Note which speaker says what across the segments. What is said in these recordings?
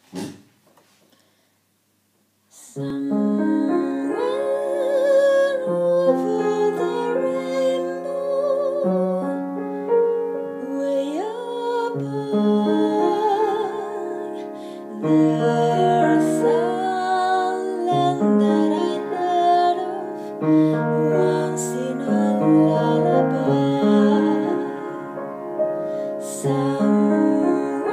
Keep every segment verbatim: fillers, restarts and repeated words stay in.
Speaker 1: Somewhere over the rainbow, way above, there's a land that I heard of once in a lullaby. Somewhere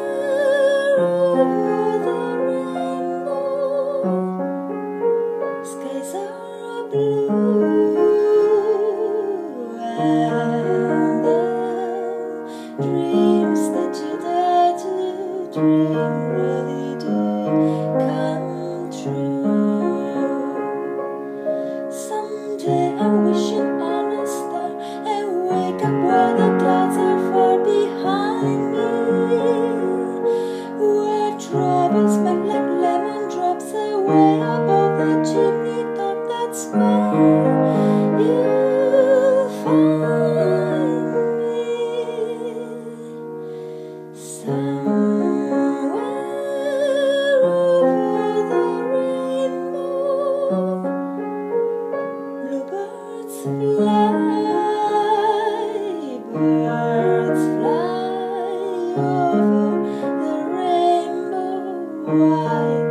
Speaker 1: over the rainbow, skies are blue, and the dreams that you dare to dream really do come true. Someday I'm wishing on a star and wake up where the clouds are far behind me, where troubles melt like lemon drops away above the chimney top. That's where you'll find me. Somewhere over the rainbow, bluebirds fly, birds fly over the rainbow. Why